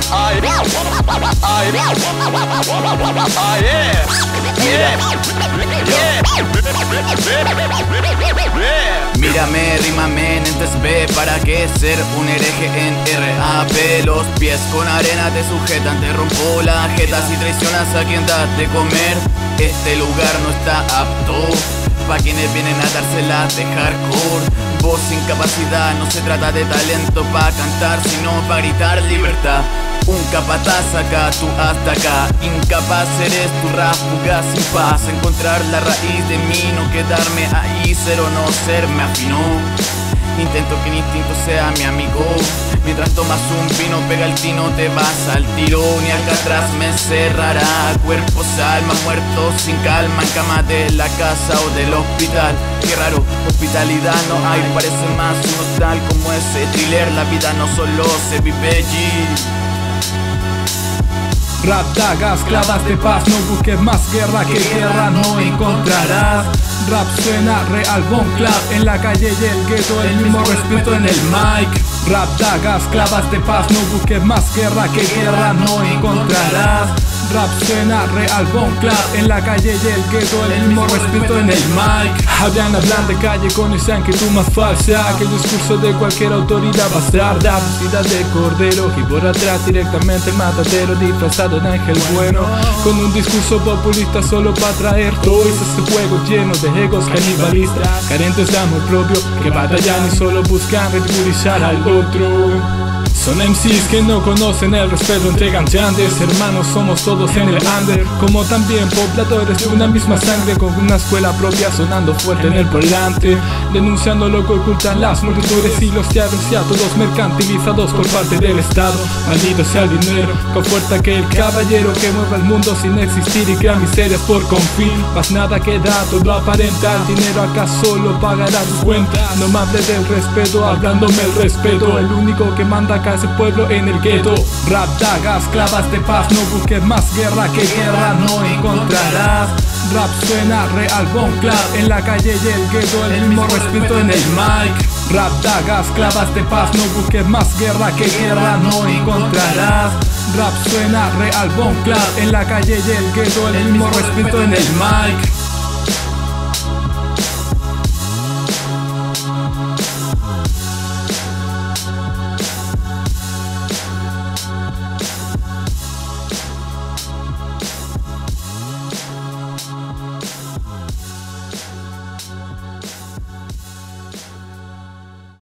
Mírame, rímame en entes B. ¿Para qué ser un hereje en RAP? Los pies con arena te sujetan, te rompo la jeta si traicionas a quien das de comer. Este lugar no está apto pa' quienes vienen a dárselas de hardcore. Voz sin capacidad, no se trata de talento pa' cantar, sino pa' gritar libertad. Un capataz acá, tú hasta acá. Incapaz eres tu rap fugaz sin paz. Encontrar la raíz de mí, no quedarme ahí. Ser o no ser, me afinó. Intento que el instinto sea mi amigo. Mientras tomas un vino, pega el tino, te vas al tiro. Ni acá atrás me cerrará. Cuerpos, alma, muertos sin calma. En cama de la casa o del hospital. Qué raro, hospitalidad no hay. Parece más un hostal como ese thriller. La vida no solo se vive allí. Rap, dagas, clavas de paz, no busques más guerra, que guerra no encontrarás. Rap suena real, Von Clap en la calle y el gueto, el mismo respeto en el mic. Rap, dagas, clavas de paz, no busques más guerra, que guerra no encontrarás. Rap suena real, Von Clap en la calle y el gueto, el mismo respeto en el mic. Hablan de calle con esa inquietud más falsa que el discurso de cualquier autoridad bastarda. Vestida de cordero y por atrás directamente el matadero, disfrazado de ángel bueno, con un discurso populista solo para traer toys. Este juego lleno de egos canibalistas, carentes de amor propio, que batallan y solo buscan ridiculizar al otro. Son MCs que no conocen el respeto entre ganchantes. Hermanos somos todos en el under, como también pobladores de una misma sangre, con una escuela propia sonando fuerte en el volante, denunciando lo que ocultan las multitudes y los diarios, ya todos mercantilizados por parte del Estado. Maldito sea el dinero, con fuerza que el caballero que mueve el mundo sin existir y crea miserias por confín. Más nada queda, todo aparenta. El dinero acá solo pagará tus cuentas. No me hables del respeto, hablándome el respeto. El único que manda acá es el pueblo en el gueto. Rap, dagas, clavas de paz, no busques más guerra, que guerra no encontrarás. Rap suena real, Von Clap en la calle y el gueto, el mismo respeto en el mic. Rap, dagas, clavas de paz, no busques más guerra, que guerra no encontrarás. Rap suena real, Von Clap en la calle y el gueto, el mismo respeto en el mic.